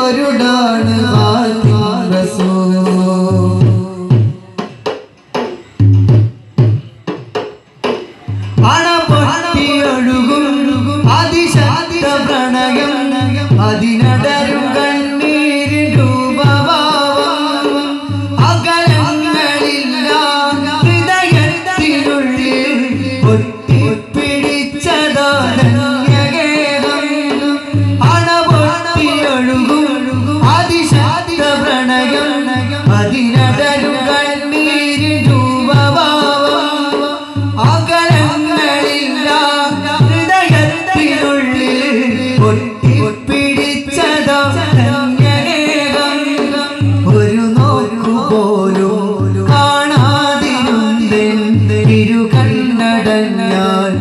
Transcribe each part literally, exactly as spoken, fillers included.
പൊരുടാണ് ഖാതിം റസൂൽ അണപൊട്ടിയൊഴുകും അതിശക്ത പ്രണയം അതിനടരും കണ്ണീരിൻ രൂപഭാവം അകലങ്ങളില്ല ഹൃദയത്തിനുള്ളിൽ ഒട്ടിപ്പിടിച്ചതോടന്യഗേഹം അണപൊട്ടിയൊഴുകും അതിശക്ത പ്രണയം അതിനടരും കണ്ണീരിൻ രൂപഭാവം അകലങ്ങളില്ല ഹൃദയത്തിനുള്ളിൽ ഒട്ടിപ്പിടിച്ചതോടന്യഗേഹം ഒരു നോക്കുപോലും കാണാതിരുന്നെന്റെ ഇരുകണ്ണടഞ്ഞാൽ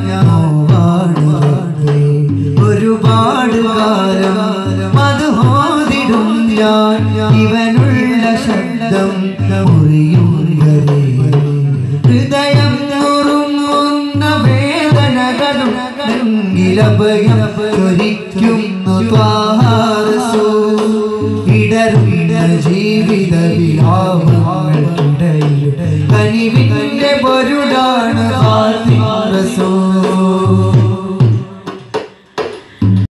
ഒരുപാട് കാലം മധുഹോദിടും ഞാൻ ഇവനുള്ള ശബ്ദം മുറിയും ഹൃദയം നുറുങ്ങുന്ന വേദനകളും നെഞ്ചിലഭയം ചൊരിക്കുന്നു ത്വാഹ റസൂൽ ഇടറുന്ന ജീവിത വിലാപങ്ങൾക്കിടയിൽ കനിവിന്റെ പൊരുടാണ് ഖാതിം റസൂൽ